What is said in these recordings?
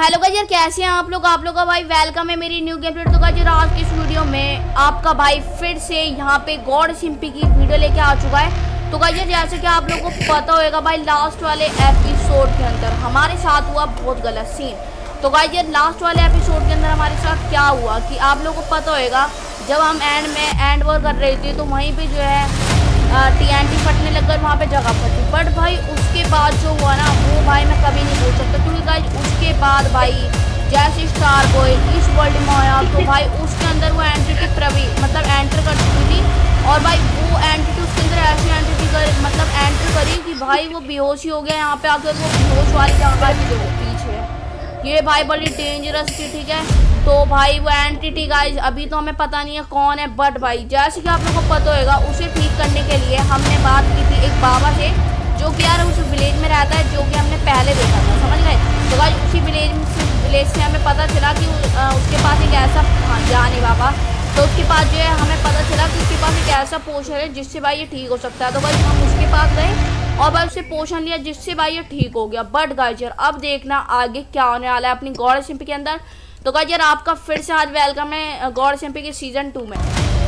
Hello guys यार, कैसे हैं आप लोग का भाई वेलकम है मेरी न्यू गेम प्ले। तो गाइस आज की इस वीडियो में आपका भाई फिर से यहाँ पे गॉड सिंपी की वीडियो लेके आ चुका है। तो गाइस जैसे कि आप लोगों को पता होगा भाई, लास्ट वाले एपिसोड के अंदर हमारे साथ हुआ बहुत गलत सीन। तो गाइस यार लास्ट वाले एपिसोड के अंदर हमारे साथ क्या हुआ कि आप लोगों को पता होगा, जब हम एंड वॉर कर रहे थे तो वहीं पर जो है TNT फटने लग गए, वहाँ पे जगह फटी। बट भाई उसके बाद जो हुआ ना वो भाई मैं कभी नहीं बोल सकता, क्योंकि गाइस उसके बाद भाई जैसे स्टार बॉय इस वर्ल्ड में आया तो भाई उसके अंदर वो एंटिटी मतलब एंटर कर चुकी थी। और भाई वो एंटिटी उसके अंदर ऐसी एंटिटी एंटर करी कि भाई वो बेहोश ही हो गया। यहाँ पे आकर वो बेहोश वाली जगह की जो पीछे है ये भाई बड़ी डेंजरस थी, ठीक है। तो भाई वो एंटिटी गाइस अभी तो हमें पता नहीं है कौन है, बट भाई जैसे कि आप लोगों को पता होगा उसे ठीक करने के लिए हमने बात की थी एक बाबा से, जो कि यार उस विलेज में रहता है, जो कि हमने पहले देखा था, समझ गए। तो गाइस उसी विलेज से हमें पता चला कि उसके पास एक ऐसा जानी बाबा, तो उसके पास जो है हमें पता चला कि उसके पास एक ऐसा पोषण है जिससे भाई ये ठीक हो सकता है। तो भाई हम उसके पास गए और भाई उससे पोषण लिया जिससे भाई ये ठीक हो गया। बट गाइस यार अब देखना आगे क्या होने वाला है अपनी गॉड सिंपी के अंदर। तो गाइस यार आपका फिर से आज वेलकम है गॉड सिंपी के सीजन 2 में।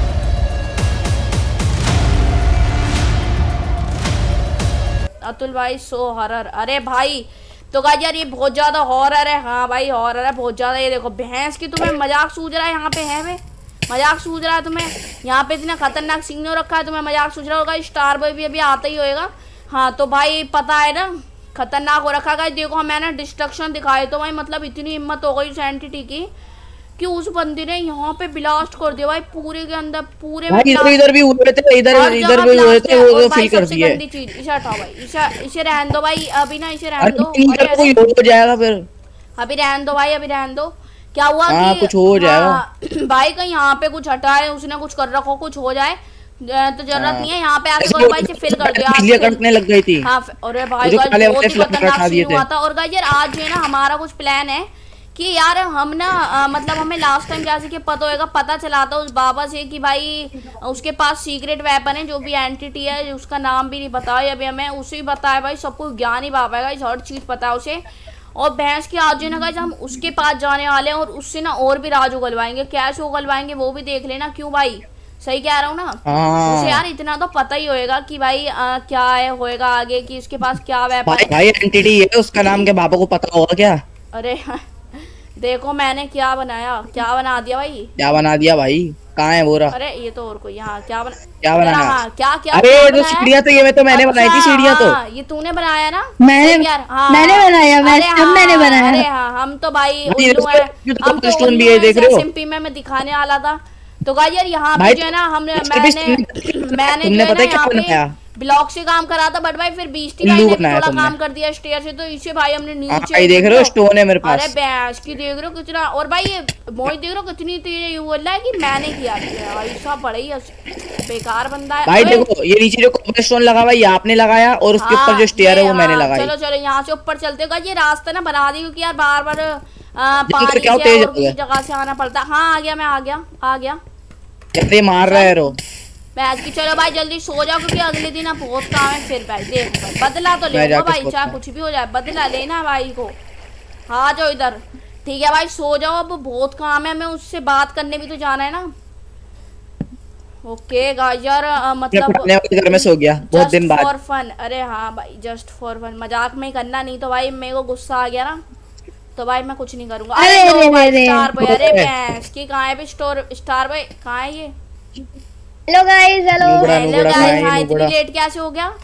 अतुल भाई सो हॉरर, अरे भाई तो गाइस यार ये बहुत ज्यादा हॉरर है। हाँ भाई हॉरर है बहुत ज्यादा। ये देखो भैंस की तुम्हें मजाक सूझ रहा है, यहाँ पे है वे मजाक सूझ रहा है तुम्हें, यहाँ पे इतना खतरनाक सीन हो रखा है, तुम्हें मजाक सूझ रहा होगा। स्टार बॉय भी अभी आता ही होएगा। हाँ तो भाई पता है ना खतरनाक हो रखा है। देखो मैंने डिस्ट्रक्शन दिखाए तो भाई मतलब इतनी हिम्मत हो गई उस एंटिटी की कि उस बंदे ने यहाँ पे ब्लास्ट कर दिया भाई पूरे के अंदर, पूरे में इधर भी हुए थे, इधर भी हुए थे, वो फील कर दिया। गंदी चीज इसे हटाओ भाई, इसे रहने दो भाई अभी ना, इसे रहने दो, हो जाएगा फिर। अभी रहने दो भाई, अभी रहने दो। क्या हुआ कि कुछ हो जाएगा भाई कहीं यहाँ पे कुछ हटा है, उसने कुछ कर रखा, कुछ हो जाए तो जरूरत नहीं है। यहाँ पे आके भाई से फिल कर दिया, कटने लग गई थी। हाँ अरे भाई बहुत ही खतरनाक सीन हुआ था। और गाइस यार आज जो है ना हमारा कुछ प्लान है कि यार हम ना मतलब हमें लास्ट टाइम जैसे कि पता चला था उस बाबा से कि भाई उसके पास सीक्रेट वेपन है, जो भी एंटिटी है उसका नाम भी नहीं पता है अभी हमें, उसे भी बताया भाई सबको ज्ञान ही बाबा है, हर चीज पता है उसे। और भैंस की आज जो ना गाइस हम उसके पास जाने वाले हैं और उससे ना और भी राज उगलवाएंगे। कैसे उगलवाएंगे वो भी देख लेना, क्यों भाई सही कह रहा हूँ ना। उसे यार इतना तो पता ही होएगा कि भाई क्या है होएगा आगे, कि उसके पास क्या वेपन है। भाई एंटिटी है उसका नाम, क्या बाबा को पता होगा क्या? अरे देखो मैंने क्या बनाया, क्या बना दिया भाई, क्या बना दिया भाई, कहाँ है वो रहा? अरे ये तो और कोई यहाँ क्या बनाया? हाँ, क्या अरे जो सीढ़ियाँ तो ये तो मैंने बनाई थी सीढ़ियाँ तो। ये तूने बनाया ना? मैंने बनाया। मैंने बनाया। अरे हाँ हम तो भाई उल्लू है, हम तो सिंपी में मैं दिखाने वाला था। तो गाइस यार यहाँ पे जो है ना मैंने जो है ना यहाँ पे ब्लॉक से काम करा था, बट भाई फिर बीस्टी भाई ने थोड़ा काम कर दिया स्टेयर से, तो इसे भाई हमने नीचे देख रहे हो स्टोन है मेरे पास। अरे बैश की देख रहे हो कितना, और भाई ये मोहित देख रहे हो कितनी तेज ये बोल रहा है कि मैंने किया भाई, सब बड़ा ही बेकार बंदा है भाई। देखो ये नीचे जो कोबलस्टोन लगा हुआ है ये आपने लगाया, और उसके ऊपर जो स्टेयर है वो मैंने लगाया। चलो चलो यहाँ से ऊपर चलते हो। ये रास्ता ना बना दी क्योंकि यार बार बार पानी से और किसी जगह से आना पड़ता। हाँ आ गया, मैं आ गया कैसे मार रहा है रो बैठ की। चलो भाई जल्दी सो जाओ क्योंकि अगले दिन अब बहुत काम है फिर भाई। देखो भाई बदला तो लेगा भाई, चाहे कुछ भी हो जाए बदला लेना भाई को। हाँ जाओ इधर, ठीक है भाई सो जाओ, अब बहुत काम है, हमें उससे बात करने भी तो जाना है ना। ओके गाइस यार मतलब घर में सो गया बहुत दिन बाद फॉर फन। अरे हाँ भाई जस्ट फॉर फन, मजाक में ही करना, नहीं तो भाई मेरे को गुस्सा आ गया ना तो भाई मैं कुछ नहीं करूंगा। अरे भाई स्टार बॉय, अरे भैंस की कहाँ है स्टार बॉय, कहाँ है ये? Hello guys, hello guys. हाँ इतनी लेट कैसे हो गया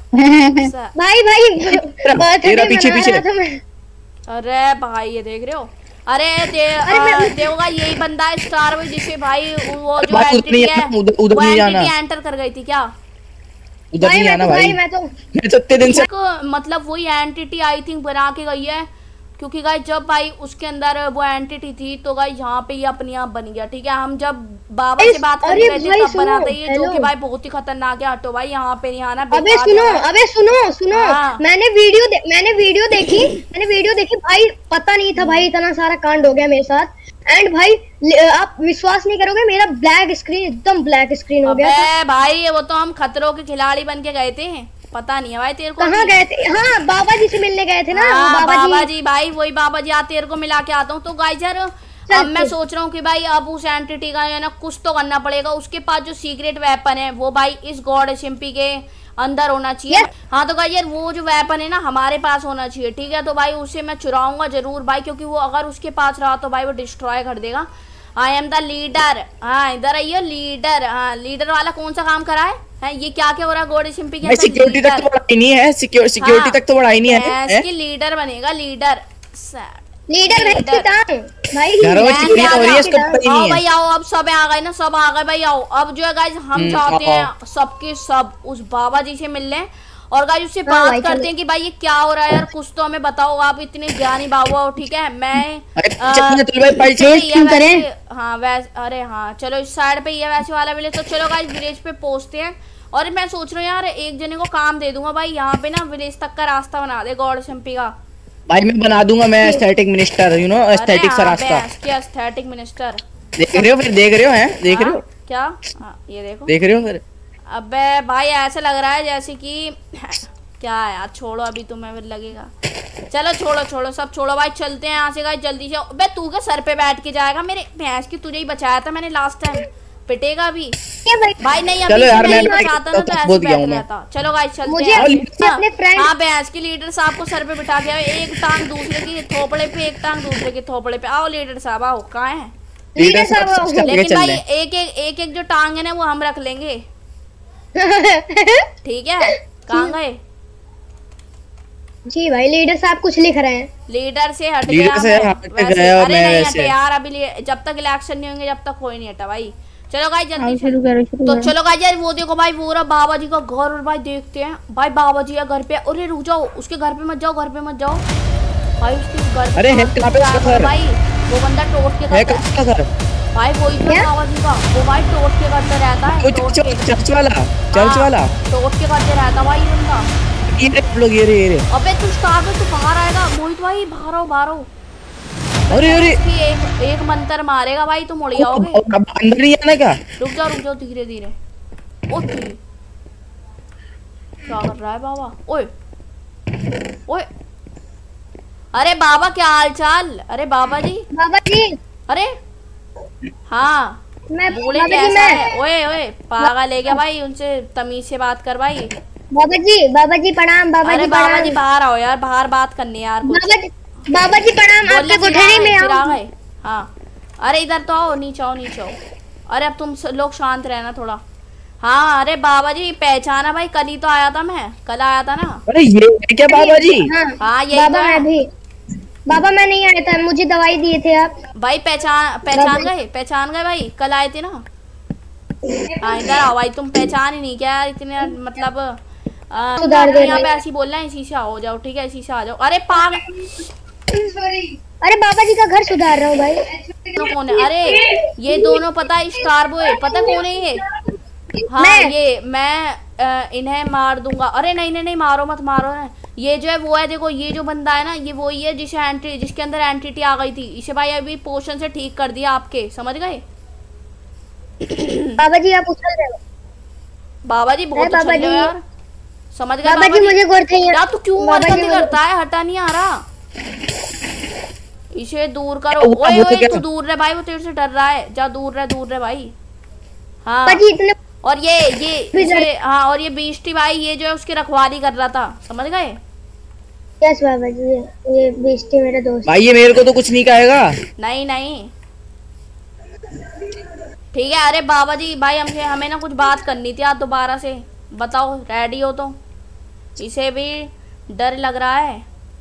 भाई तेरा पीछे अरे भाई ये देख रहे हो, अरे देखोगा यही बंदा है स्टार बॉय जिसे भाई वो जो एंटिटी है वो एंटिटी एंटर कर गई थी क्या? उधर नहीं आना भाई, मैं तो सत्ते दिन से मतलब वही एंटिटी आई थिंक बना के गई है, क्योंकि गाइस जब भाई उसके अंदर वो एंटिटी थी तो गाइस यहाँ पे ये अपने आप बन गया, ठीक है। हम जब बाबा से बात कर रहे थे तब बनाते ये, जो कि भाई बहुत ही खतरनाक है। हटो भाई यहाँ पे नहीं आना। अबे सुनो मैंने वीडियो देखी भाई, पता नहीं था भाई इतना सारा कांड हो गया मेरे साथ। एंड भाई आप विश्वास नहीं करोगे, मेरा ब्लैक स्क्रीन एकदम ब्लैक स्क्रीन हो गया था। भाई वो तो हम खतरों के खिलाड़ी बन के गए थे, पता नहीं है भाई तेरे को। कहाँ गए थे? हाँ बाबा जी से मिलने गए थे ना। हाँ, बाबा जी भाई वही बाबा जी आते तेरे को मिला के आता हूँ। तो गाइस यार अब मैं सोच रहा हूँ कि भाई अब उस एंटिटी का है ना कुछ तो करना पड़ेगा। उसके पास जो सीक्रेट वेपन है वो भाई इस गॉड एसएमपी के अंदर होना चाहिए। हाँ तो गाइस यार वो जो वेपन है ना हमारे पास होना चाहिए, ठीक है। तो भाई उसे मैं चुराऊंगा जरूर भाई, क्योंकि वो अगर उसके पास रहा तो भाई वो डिस्ट्रॉय कर देगा। I am the leader. हाँ इधर आइए लीडर। हाँ लीडर वाला कौन सा काम करा है? ये क्या क्या हो रहा है गॉड एसएमपी के अंदर? सिक्योरिटी तक तो बढ़ाई नहीं है, सिक्योरिटी तक तो बढ़ाई नहीं है। इसकी लीडर बनेगा लीडर। लीडर भाई आओ भाई आओ, अब सब आ गए ना, सब आ गए भाई। आओ अब जो है गाइस हम चाहते हैं सबके सब उस बाबा जी से मिल लें और गाइस उससे बात करते हैं कि भाई ये क्या हो रहा है यार, कुछ तो हमें बताओ। आप इतने ज्ञानी बाबा हो, ठीक है। मैं हाँ वैसे अरे हाँ चलो इस साइड पे ये वैसे वाला विलेज। तो चलो गाइस विलेज पे पहुंचते हैं। और मैं सोच रहा हूँ यार एक जने को काम दे दूंगा भाई, यहाँ पे ना विलेज तक का रास्ता बना दे गॉड एसएमपी का। भाई मैं बना दूंगा, मैं aesthetic minister, you know aesthetic सा रास्ता। क्या एस्थेटिक मिनिस्टर? देख रहे हो फिर? देख रहे हो हैं? देख रहे हो क्या? हाँ ये देखो, देख रहे हो फिर? अबे भाई ऐसा लग रहा है जैसे कि क्या है यार, छोड़ो अभी तुम्हें फिर लगेगा। चलो छोड़ो छोड़ो सब छोड़ो भाई, चलते हैं यहाँ से गाइस जल्दी से। अबे तू क्या सर पे बैठ के जाएगा? मेरे भैंस की तुझे ही बचाया था मैंने लास्ट टाइम, पिटेगा भी भाई। नहीं अभी यार मैं चाहता ना तो ऐसे बैठ गया था। चलो गाइस चलते हैं। हाँ भैंस की लीडर साहब को सर पे बिठा के एक टांग दूसरे की थोपड़े पे, एक टांग दूसरे के थोपड़े पे। आओ लीडर साहब आओ, कहाँ है लीडर साहब? लेकिन भाई एक जो टांग है ना वो हम रख लेंगे, ठीक है। कहाँ गए जी भाई? लीडर साहब कुछ लिख रहे हैं। लीडर से हट गया अरे नहीं हटे यार, अभी जब तक इलेक्शन नहीं होंगे जब तक कोई नहीं हटा भाई। चलो गाइस जल्दी से। तो चलो गाइस यार वो देखो भाई वो रहा बाबा जी का घर। और भाई देखते हैं भाई बाबा जी का घर पे। अरे रुक जाओ, उसके घर पे मत जाओ, घर पे मत जाओ भाई, उसके घर। अरे है कहां पे उसका घर? भाई वो बंदा टोट के है किसका घर? भाई वही तो बाबा जी का, वो भाई टोट के घर पे रहता है। चर्च वाला टोट के घर पे रहता भाई ये बंदा। ये लोग ये रे अबे तू स्टार में तू बाहर आएगा मोहित भाई, बाहर आओ बाहर आओ। अरे एक मंत्र मारेगा भाई तुम उड़ जाओगे। अंदर नहीं आना क्या? रुक जाओ धीरे धीरे। क्या कर रहा है बाबा? ओए ओए अरे बाबा क्या हाल चाल? अरे बाबा जी अरे हाँ बोले कैसा है? ओए पागल है क्या भाई? उनसे तमीज से बात कर भाई। बाबा जी प्रणाम। अरे बाबा जी बाहर आओ यार, बाहर बात करनी है यार। बाबा जी प्रणाम, आपके कोठरी में आओ। हाँ अरे इधर तो आओ, नीचे आओ नीचे आओ। अरे अब तुम लोग शांत रहना थोड़ा। हाँ अरे बाबा जी पहचाना भाई, कल ही तो आया था मैं, कल आया था ना। अरे ये क्या बाबा जी? हाँ यही बाबा मैं भी। बाबा मैं नहीं आया था, मुझे दवाई दिए थे आप। भाई पहचान गए भाई, कल आए थे ना। हाँ इधर आओ भाई, तुम पहचान ही नहीं क्या इतने मतलब यहाँ पे ऐसी बोलना है, इसी से हो जाओ ठीक है, इसी से आ जाओ। अरे अरे बाबा जी का घर सुधार रहा हूँ भाई। तो कौन है? अरे ये दोनों पता है स्टार बॉय, पता कौन है ये? हाँ ये मैं इन्हें मार दूंगा। अरे नहीं मारो मत मारो ना। ये जो है वो है, देखो ये जो बंदा है ना ये वही है जिसके अंदर एंटिटी आ गई थी। इसे भाई अभी पोशन से ठीक कर दिया आपके, समझ गए? बाबा जी आप उछल रहे हो। बाबा जी बहुत उछल रहे हो यार, समझ गए? बाबा जी मुझे गोर चाहिए यार तू क्यों हरकतें करता है? हटा नहीं आ रहा, इसे दूर करो। ओए तू दूर रह भाई, वो तेरे से डर रहा है। जा दूर रह भाई। हाँ और ये हाँ और ये बीस्टी भाई ये जो है उसकी रखवाली कर रहा था, समझ गए? यस बाबा जी, ये बीस्टी मेरा दोस्त भाई। ये मेरे को तो कुछ नहीं कहेगा। नहीं ठीक है। अरे बाबा जी भाई हमें ना कुछ बात करनी थी, आप दोबारा से बताओ, रेडी हो तो? इसे भी डर लग रहा है।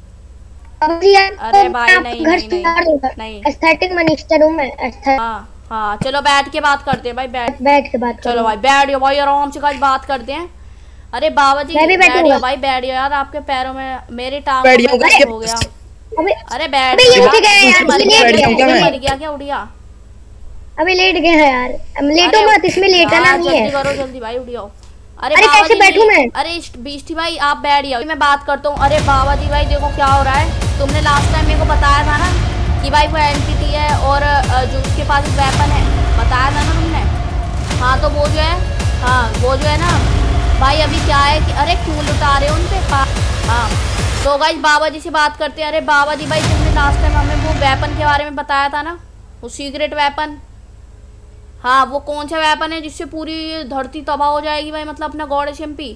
अरे भाई नहीं एस्थेटिक मिनिस्टर हूं मैं। हाँ चलो बैठ के बात करते हैं भाई, बैठ के बात। चलो भाई बैठियो भाई, आराम से बात करते हैं। अरे बाबा जी बैठियो भाई, बैठियो यार, आपके पैरों में मेरी टांग हो गया। अरे बैठ मर गया क्या? उड़िया अभी लेट गए हैं यार, लेटो मत, इसमें लेटना नहीं है। जल्दी भाई उड़ियो। अरे कैसे बैठूं मैं? अरे बीस्टी भाई आप बैठ जाओ, मैं बात करता हूँ। अरे बाबा जी भाई देखो क्या हो रहा है, तुमने लास्ट टाइम मेरे को बताया था ना कि भाई वो एंटिटी है और जो उसके पास वेपन है, बताया था ना तुमने? हाँ तो वो जो है, हाँ वो जो है ना भाई अभी क्या है कि अरे क्यों लुटा रहे हो उन पे। हाँ तो गाइस बाबा जी से बात करते हैं। अरे बाबा जी भाई तुमने लास्ट टाइम हमें वो वेपन के बारे में बताया था ना, वो सीक्रेट वेपन। हाँ वो कौन सा वेपन है जिससे पूरी धरती तबाह हो जाएगी भाई, मतलब अपना गॉड एचएमपी।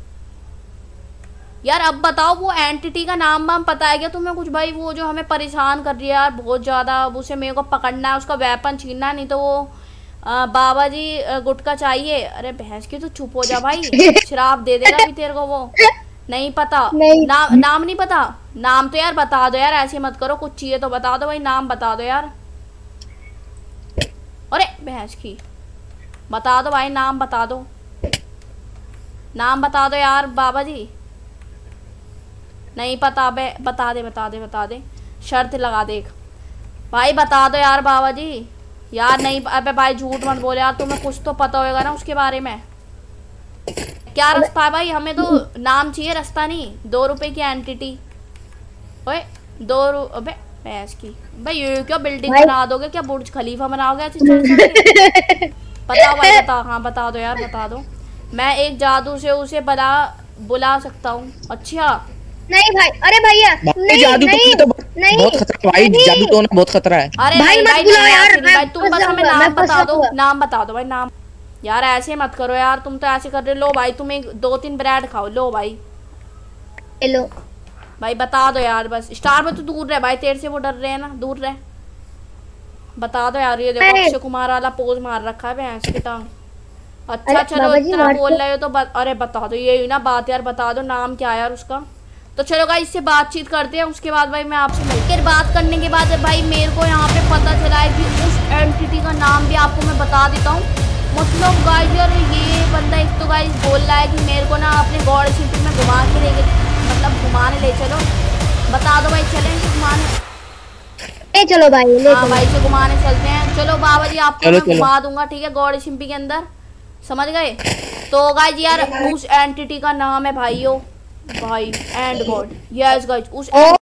यार अब बताओ वो एंटिटी का नाम वाम पता है क्या तुम्हें कुछ भाई? वो जो हमें परेशान कर रही है यार बहुत ज़्यादा, उसे मेरे को पकड़ना है, उसका वेपन छीनना है, नहीं तो वो बाबा जी गुटका चाहिए। अरे भैंस की तो चुप हो जा भाई, शराब दे देगा भी तेरे को वो। नहीं पता नहीं। नाम नहीं पता? नाम तो यार बता दो यार, ऐसे मत करो, कुछ चाहिए तो बता दो भाई, नाम बता दो यार। अरे भैंस की बता दो भाई, नाम बता दो, नाम बता दो यार बाबा जी। नहीं पता? बे बता दे बता दे बता दे, शर्त लगा देख भाई, बता दो यार बाबा जी। यार नहीं, अबे भाई झूठ मत बोले यार, तुम्हें कुछ तो पता होगा ना उसके बारे में। क्या रास्ता है भाई? हमें तो नाम चाहिए, रास्ता नहीं। 2 रुपए की एंटिटी। ओए 2 अबे भैंस की भाई, ये क्या बिल्डिंग बना दोगे क्या? बुर्ज खलीफा बनाओगे ऐसे चढ़? बताओ भाई बता। हाँ बता दो यार बता दो। मैं एक जादू से उसे बुला सकता हूँ। अच्छा नहीं भाई, अरे भैया नहीं जादू नहीं तो बहुत खतरा भाई, जादू तो बहुत खतरा है। अरे भाई मत बुलाओ यार, भाई तुम बस हमें नाम बता दो, नाम बता दो भाई, नाम। यार ऐसे मत करो यार, तुम तो ऐसे कर रहे। लो भाई तुम 2-3 ब्रेड खाओ, लो भाई लो भाई बता दो यार बस। स्टार में तो दूर रहे भाई, तेरे से वो डर रहे हैं ना, दूर रहे। बता दो यार। ये देखो अक्षय कुमार वाला पोज मार रखा है भैंस की टांग। अच्छा चलो इतना बोल रहे हो तो अरे बता दो, ये ना बात यार, बता दो नाम क्या है यार उसका। तो चलो गाइस इससे बातचीत करते हैं, उसके बाद भाई मैं आपसे फिर बात करने के बाद भाई मेरे को यहाँ पे पता चला है कि उस एंटिटी का नाम भी आपको मैं बता देता हूँ। मतलब गाइस यार ये बंदा एक तो गाइस बोल रहा है कि मेरे को ना अपने गॉड सिटी में घुमा के लेके, मतलब घुमाने ले चलो। बता दो भाई चलें घुमाने? चलो भाई, हाँ भाई से घुमाने चलते हैं। चलो बाबा जी आपको मैं घुमा दूंगा, ठीक है, गॉड सिटी के अंदर, समझ गए? तो गाइस यार उस एंटिटी का नाम है भाइयों भाई एंड गॉड। यस गाइस उस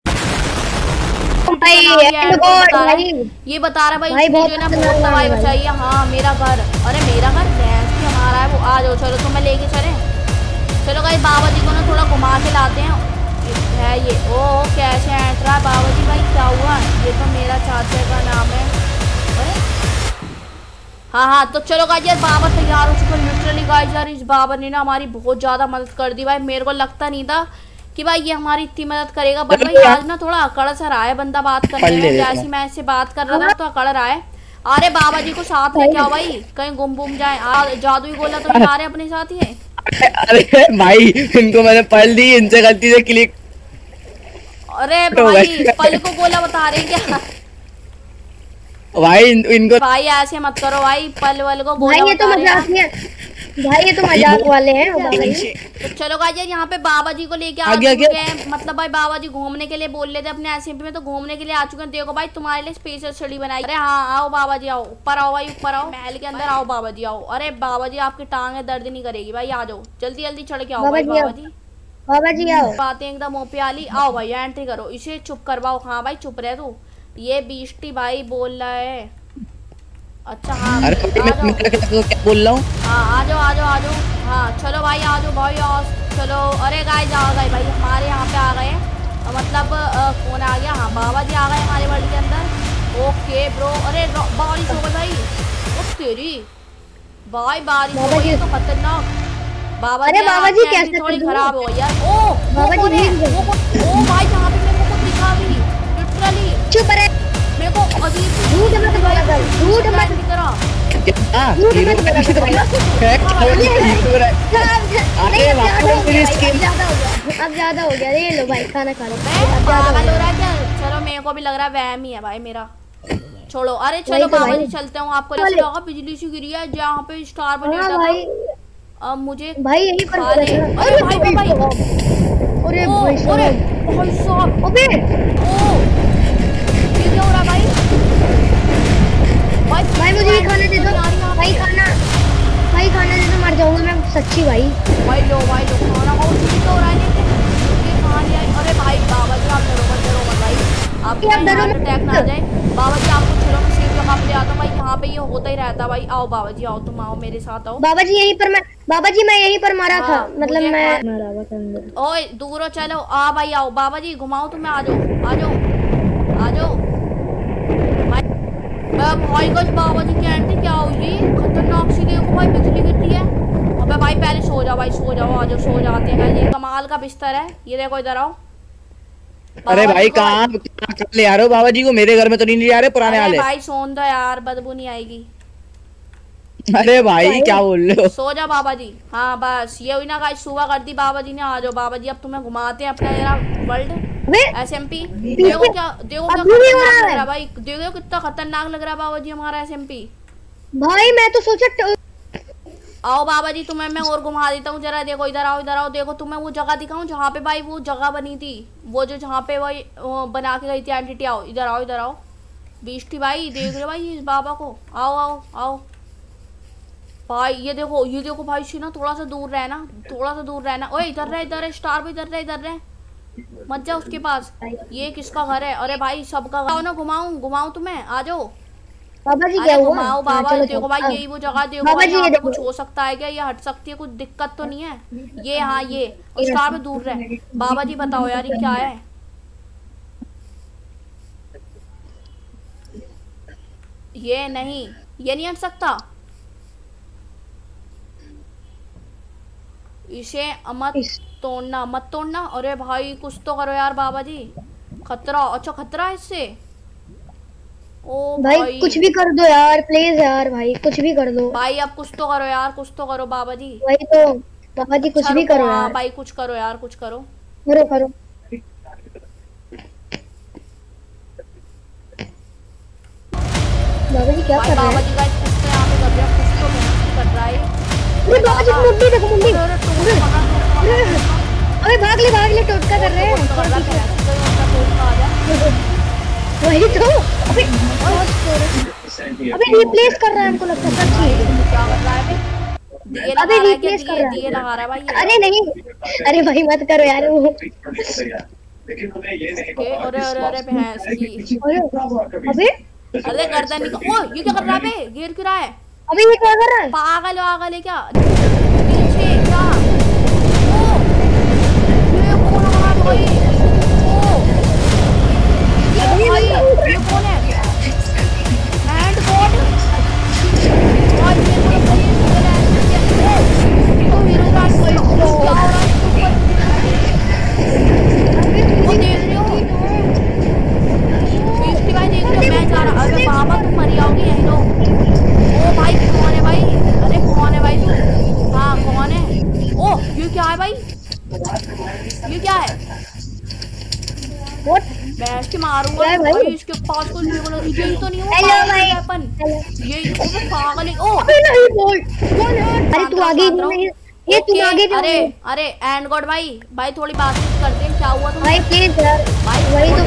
ये बता रहा है भाई जो ना बहुत दवाई बचाई है। हाँ मेरा घर, अरे मेरा घर भैंस की हमारा है वो। आ जाओ चलो तुम्हें लेके चले। चलो गाइस बाबा जी को ना थोड़ा घुमा के लाते हैं। है ये ओ कैसे एंट्रा है बाबा जी? भाई क्या हुआ? ये तो मेरा चाचा का नाम है। अरे हाँ तो चलो गाइस यार बाबा तैयार हो चुका है लिटरली गाइस। यार इस बाबा ने ना हमारी बहुत ज़्यादा मदद कर दी भाई, मेरे को लगता नहीं था कि भाई ये हमारी इतनी मदद करेगा। बट भाई आज ना थोड़ा अकड़ सा रहा है बंदा बात करने में, जैसे मैं इससे बात कर रहा था तो अकड़ रहा है। अरे बाबा जी को साथ लेके आओ भाई, कहीं गुम जाए। जादू ही बोला तो आ रहे अपने साथ ही है। अरे भाई इनको मैंने पढ़ दी, इनसे गलती से क्लिक। अरे भाई पल को गोला बता रहे क्या भाई? इनको भाई ऐसे मत करो भाई, पल वल को गोला भाई, ये तो मजाक है भाई, ये तो मजाक वाले हैं। तो चलो गाइस यार यहाँ पे बाबा जी को लेके आ चुके हैं। मतलब भाई बाबा जी घूमने के लिए बोल रहे थे अपने एसएमपी में, तो घूमने के लिए आ चुके हैं। देखो भाई तुम्हारे लिए स्पेशल स्टडी बनाई। अरे हाँ आओ बाबा जी आओ, ऊपर आओ भाई, ऊपर आओ महल के अंदर आओ बाबा जी आओ। अरे बाबा जी आपकी टांगे दर्द नहीं करेगी भाई, आ जाओ जल्दी जल्दी चढ़ के आओ भाई बाबा जी आओ। बातें एकदम ओपी वाली। आओ भाई एंट्री करो, इसे चुप करवाओ। हाँ भाई चुप रहे तू, ये बीस्टी भाई बोल रहा है। अच्छा हाँ अरे क्या बोल रहा हूँ? हाँ आ जाओ। हाँ चलो भाई आ जाओ भाई चलो। अरे गाइस आ गए भाई, हमारे यहाँ पे आ गए, मतलब कौन आ गया? हाँ बाबा जी आ गए हमारे वर्ल्ड के अंदर। Okay bro. अरे बारिश हो गई भाई, ओ तेरी भाई बारिश हो गई तो खतरनाक। बाबा जी कैसे थोड़ी खराब हो गई यार। ओ बाबा जी ओ भाई यहाँ पे मेरे को दिखा भी लिटरली। चुप रहे, मेरे को अजीब झूठ मत बोला कर, झूठ मत की तरह। अब ज्यादा हो गया। ये लो भाई खाना खा लो। पागल हो रहा है क्या? चलो मेरे को भी लग रहा है वहम ही है भाई मेरा, छोड़ो। अरे चलो बाबा जी चलते हूँ। आपको ऐसा लगा बिजली सी गिरी है जहाँ पे स्टार बना था। अब मुझे भाई यही पर अरे भाई अरे भाई साहब अबे ओ ये क्या हो रहा भाई? भाई मुझे भी खाना दे दो भाई, खाना दे दो, मर जाऊंगा मैं सच्ची भाई। भाई लो खाना खाओ। ठीक हो रहा है ये कहां लिया? अरे भाई बाबा जी आप डरो मत भाई, आपको हार्ट अटैक ना आ जाए। बाबा जी आपको चलो मैं जगह पे ले आता हूँ भाई, यहाँ पे ये होता ही रहता है भाई। आओ बाबा जी, आओ तुम आओ मेरे साथ आओ। बाबा जी मैं यहीं पर मारा था, मतलब मैं मारा था। ओए दूर हो, चलो आ भाई आओ बाबा जी, घुमाओ तुम्हें, आ जाओ आ जाओ आ जाओ भाई। कुछ बाबा जी की आंटी क्या हुई, खतरनाक सी देखो भाई, बिजली गिरती है। अबे भाई पहले सो जाओ भाई, सो जाओ, आ जाओ सो जाते हैं। ये कमाल का बिस्तर है, ये देखो इधर आओ। अरे भाई कहाँ ले आ रहे हो बाबा जी को? मेरे घर में तो नहीं ले आ रहे पुराने वाले। भाई सोन दो यार, बदबू नहीं आएगी। अरे भाई क्या बोल रहे हो? सो जा बाबा जी। हाँ बस ये हुई ना गाइस, सुबह कर दी बाबा जी ने। आ जाओ बाबा जी, अब तुम्हें घुमाते हैं अपना जरा वर्ल्ड SMP। देखो क्या खतरनाक लग रहा भाई, देखो कितना खतरनाक लग रहा है बाबा जी हमारा SMP भाई। मैं तो सोचा आओ बाबा जी, तुम्हें मैं और घुमा देता हूँ जरा। देखो इधर आओ, इधर आओ। देखो तुम्हें वो जगह दिखाऊं जहाँ पे भाई वो जगह बनी थी, वो जो जहाँ पे वही बना के गई थी एंटिटी। आओ इधर आओ, इधर आओ। बीष्टी भाई देख रहे भाई इस बाबा को? आओ आओ आओ भाई। ये देखो भाई से ना थोड़ा सा दूर रहना, थोड़ा सा दूर रहना। ओए इधर रहे, इधर है स्टार भी, इधर रहे, इधर रहे, मत जा उसके पास। ये किसका घर है? अरे भाई सबका घर। आओ ना घुमाऊं तुम्हें, आ जाओ बाबा जी। क्या हुआ? घुमाओ बाबा। देखो भाई यही वो जगह, देखो भाई यहाँ पे कुछ हो सकता है क्या? ये हट सकती है, कुछ दिक्कत तो नहीं है ये? हाँ ये स्टार में दूर रहे। बाबा जी बताओ यार ये क्या है? ये नहीं हट सकता, इसे मत तोड़ना। अरे भाई कुछ तो करो यार बाबा जी, खतरा। अच्छा खतरा है इससे? ओ भाई कुछ भी कर दो यार प्लीज यार, भाई कुछ भी कर दो भाई। अब कुछ तो करो यार, कुछ तो करो बाबा जी। वही तो बाबा जी, कुछ भी करो यार भाई, कुछ करो यार, कुछ करो। करो बाबा जी क्या कर रहे हैं? बाबा जी गाइस कुछ तो यहाँ पे कर रहा है, कुछ तो मेहनत कर रहा है। अरे बाबा जी मुंडी देखो, मुंडी। अबे भाग ले, टोटका कर रहे हैं। वही तो अबे रिप्लेस कर रहा है, हमको लगता है क्या कर रहा है? अबे रिप्लेस कर रहा है, दिए लगा रहा है भाई। अरे नहीं, अरे भाई मत करो यार वो। अरे भैंस की। अबे अरे गर्दन निकाल। ओ ये क्या कर रहा है बे? गिर क्यों रहा है? अबे ये क्या कर रहा है? पागल है क्या? पीछे क्या? ओ ये कौन है भाई? ओ ये कौन है? हैंड गॉड और ये तो हीरो का कोई क्या हो रहा है वो देख रहे हो? बीष्टी भाई देख रहे हो? मैं जा रहा। अरे बाबा तुम मर जाओगे यही लोग। ओ भाई कौन है भाई? अरे कौन है भाई तू? हाँ कौन है? ओ ये क्या है भाई? ये क्या है? बैठ के मारूंगा भाई। इसके पास कोई यही तो नहीं हो अपन, यही पागल है। ओ कौन है? अरे तू आगे नहीं, ये तू आगे। अरे एंड गॉड भाई थोड़ी बात करते हैं, क्या हुआ तुम्हें? भाई प्लीज यार भाई वही